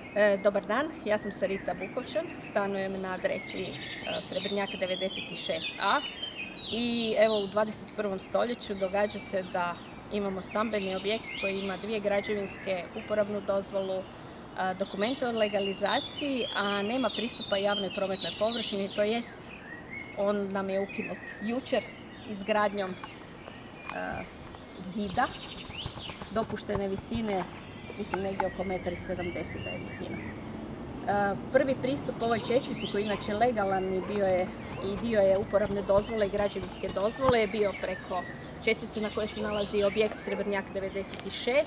Dobar dan, ja sam Sarita Bukovčan, stanujem na adresi Srebrnjaka 96A i evo u 21. stoljeću događa se da imamo stambeni objekt koji ima 2 građevinske, uporabnu dozvolu, dokumente o legalizaciji, a nema pristupa javnoj prometnoj površini, to jest on nam je ukinut jučer izgradnjom zida dopuštene visine, mislim negdje oko 1,70 m da je visina. Prvi pristup ovoj čestici koji je inače legalan i dio je uporabne dozvole i građevinske dozvole je bio preko čestice na kojoj se nalazi objekt Srebrnjak 96,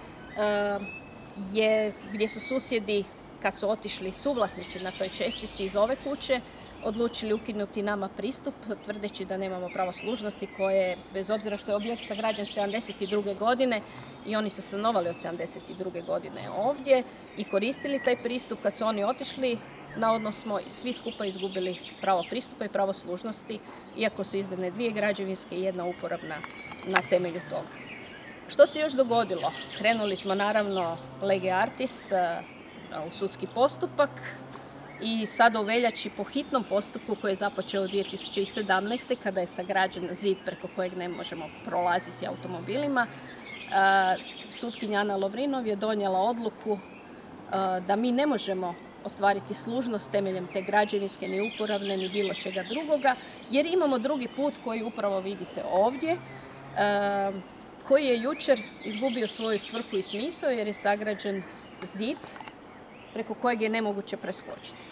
gdje su susjedi, kad su otišli suvlasnici na toj čestici iz ove kuće, odlučili ukinuti nama pristup, tvrdeći da nemamo pravo služnosti koje, bez obzira što je objekt sagrađen 72. godine i oni su stanovali od 72. godine ovdje i koristili taj pristup, kad su oni otišli, navodno smo svi skupa izgubili pravo pristupa i pravo služnosti, iako su izdane 2 građevinske i 1 uporabna na temelju toga. Što se još dogodilo? Krenuli smo naravno lege artis u sudski postupak i sada u veljači po hitnom postupku koji je započeo 2017. kada je sagrađen zid preko kojeg ne možemo prolaziti automobilima, sutkinja Ana Lovrinov je donijela odluku da mi ne možemo ostvariti služnost temeljem te građevinske, ni uporabne, ni bilo čega drugoga, jer imamo drugi put koji upravo vidite ovdje, koji je jučer izgubio svoju svrhu i smisao jer je sagrađen zid preko kojeg je nemoguće preskočiti.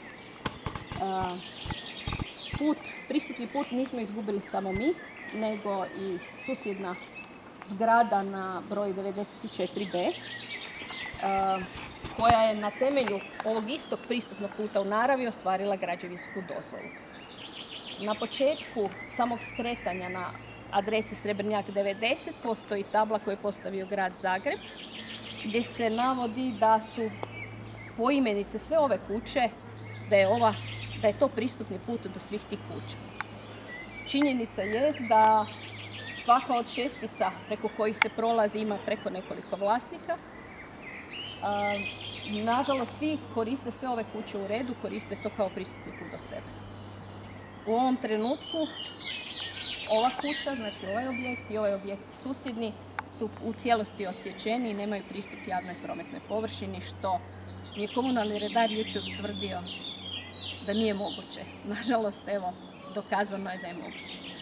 Pristupni put nismo izgubili samo mi, nego i susjedna zgrada na broj 94B, koja je na temelju ovog istog pristupnog puta u naravi ostvarila građevinsku dozvolu. Na početku samog skretanja na adresi Srebrnjak 90 postoji tabla koju je postavio grad Zagreb, gdje se navodi da su poimenice sve ove kuće, da je to pristupni put do svih tih kuća. Činjenica je da svaka od šestica preko kojih se prolazi ima preko nekoliko vlasnika. Nažalost, svi koriste sve ove kuće u redu, koriste to kao pristupni put do sebe. U ovom trenutku ova kuća, znači ovaj objekt i ovaj objekt susjedni, su u cijelosti odsječeni i nemaju pristup javnoj prometnoj površini, što je komunalni redar jučer ustvrdio da nije moguće. Nažalost, evo, dokazano je da je moguće.